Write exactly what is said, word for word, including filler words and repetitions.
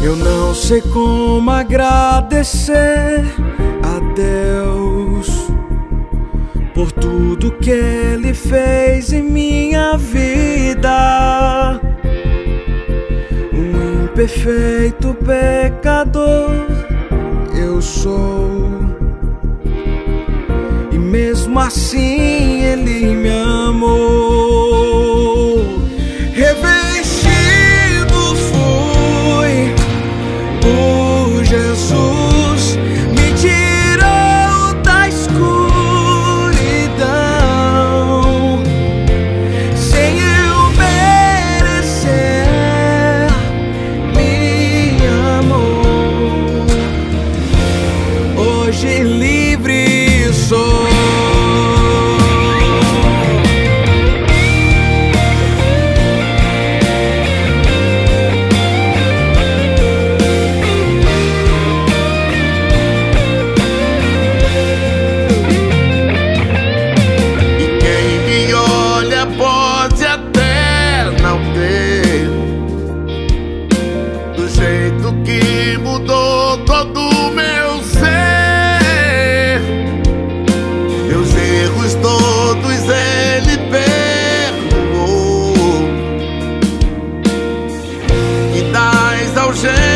Eu não sei como agradecer a Deus por tudo que Ele fez em minha vida. Um imperfeito pecador eu sou, e mesmo assim Ele me amou. Revestido fui por Jesus, me tirou da escuridão, sem eu merecer, me amou. Hoje livre sou. Que mudou todo o meu ser, meus erros todos Ele perdoou, e das algemas